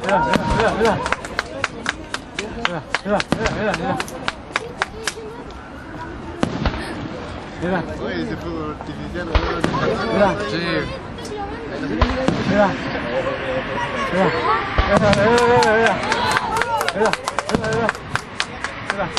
Mira. Oye, ese fuego artificial. Mira. Sí. Mira. Mira.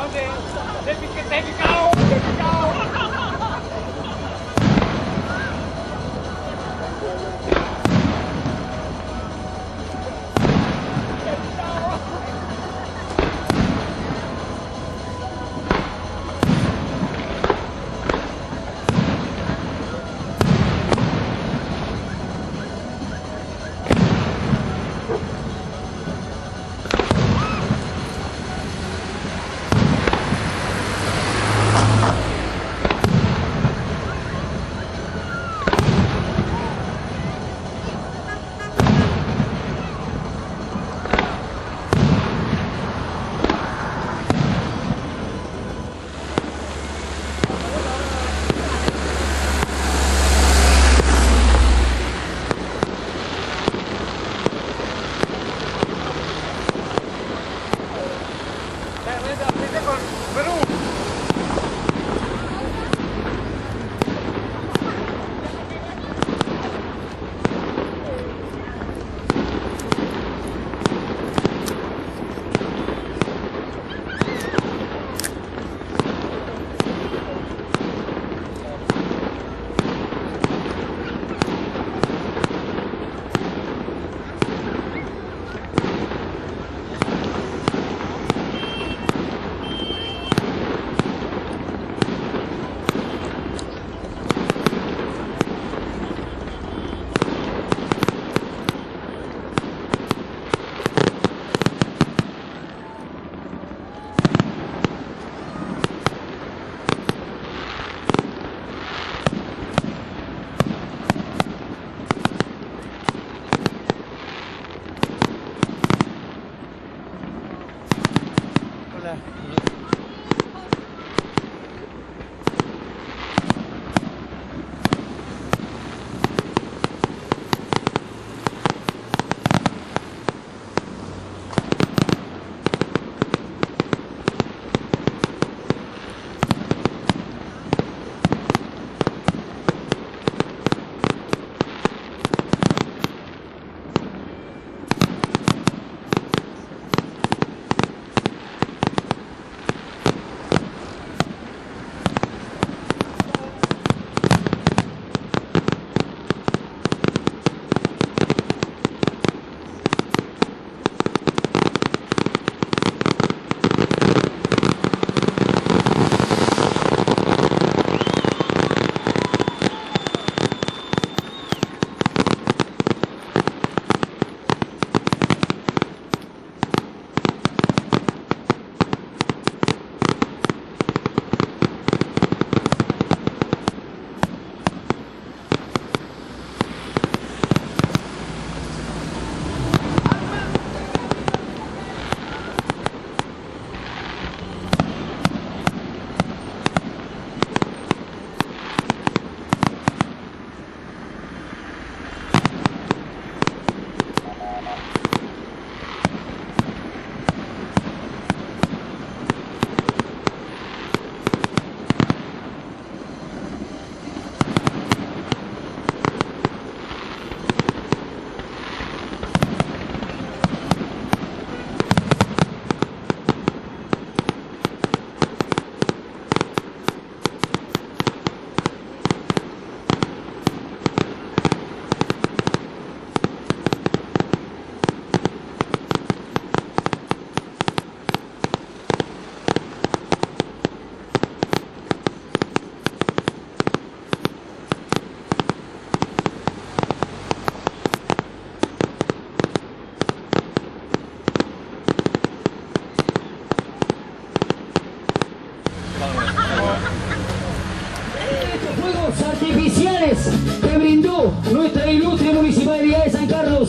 que brindó nuestra ilustre Municipalidad de San Carlos,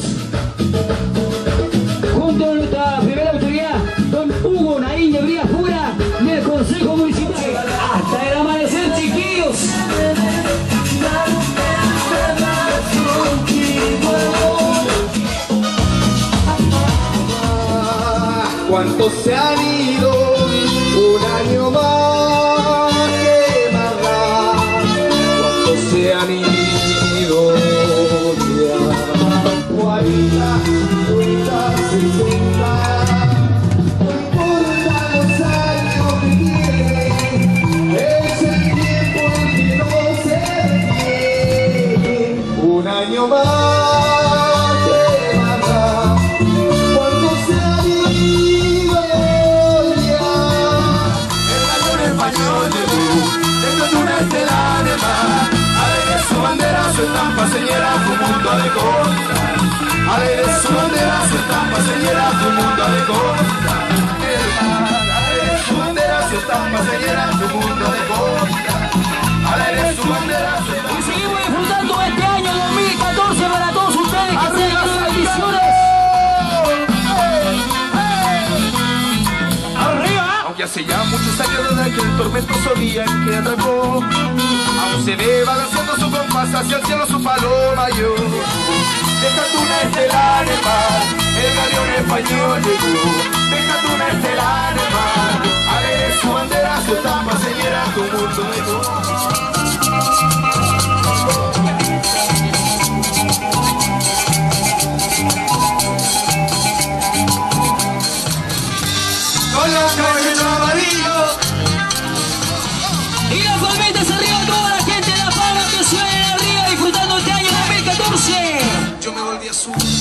junto a nuestra primera autoridad, don Hugo Naín de Bría Fura, del Consejo Municipal. Hasta el amanecer, chiquillos. ¿Cuántos se han ido? Un año más, ¿qué más da? ¿Cuántos se han ido ya? 40, 50, 60, no importa los años. mundo de costa. Alegre su bandera, su estampa señera, tu mundo de costa. Alegre su bandera, su estampa señera, tu mundo de costa. Alegre su bandera, su estampa. Y seguimos disfrutando este año 2014 para todos ustedes que se den las bendiciones. Aunque hace ya muchos años desde aquel tormentoso día en que atracó, aún se ve balanceando su compás hacia el cielo su palo mayor. Dejando una estela en el mar, el galeón español llegó. Dejando una estela en el mar, alegre su bandera, su estampa señera, tu mundo de costa. Con los cabellos amarillos Y las palmitas arriba, toda la gente de La Palma que suena arriba disfrutando este año 2014. yo me volví azul.